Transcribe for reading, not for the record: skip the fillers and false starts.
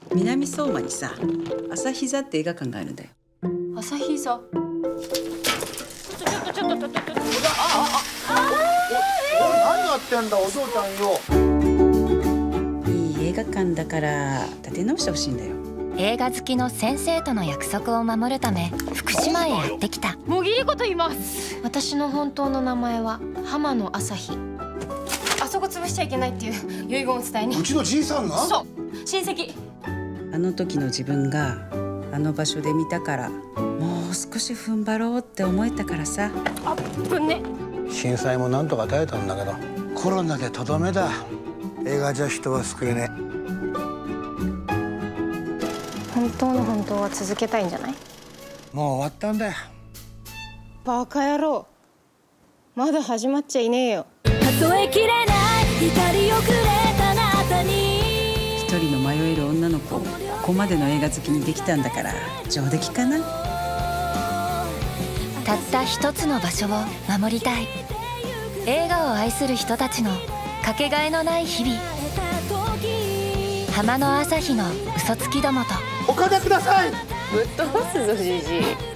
南相馬にさ、朝日座って映画館があるんだよ。 朝日座。ちょっと。 何やってんだお嬢ちゃんよ。 いい映画館だから立て直してほしいんだよ。 映画好きの先生との約束を守るため福島へやってきた。 もぎりこと言います。私の本当の名前は浜野朝日。あそこ潰しちゃいけないっていう遺言を伝えに。 うちのじいさんが？ そう、親戚。 あの時の自分があの場所で見たから、もう少し踏ん張ろうって思えたからさ。 あっぶね。 震災もなんとか耐えたんだけど、コロナでとどめだ。映画じゃ人は救えねえ。 本当の本当は続けたいんじゃない？ もう終わったんだよ。 バカ野郎、まだ始まっちゃいねえよ。 数えきれない光をくれたあなたに。 一人の迷える女の子をここまでの映画好きにできたんだから上出来かな。 たった一つの場所を守りたい。映画を愛する人たちのかけがえのない日々。浜の朝日の嘘つきどもと。 お金ください。 ぶっ飛ばすぞじじい。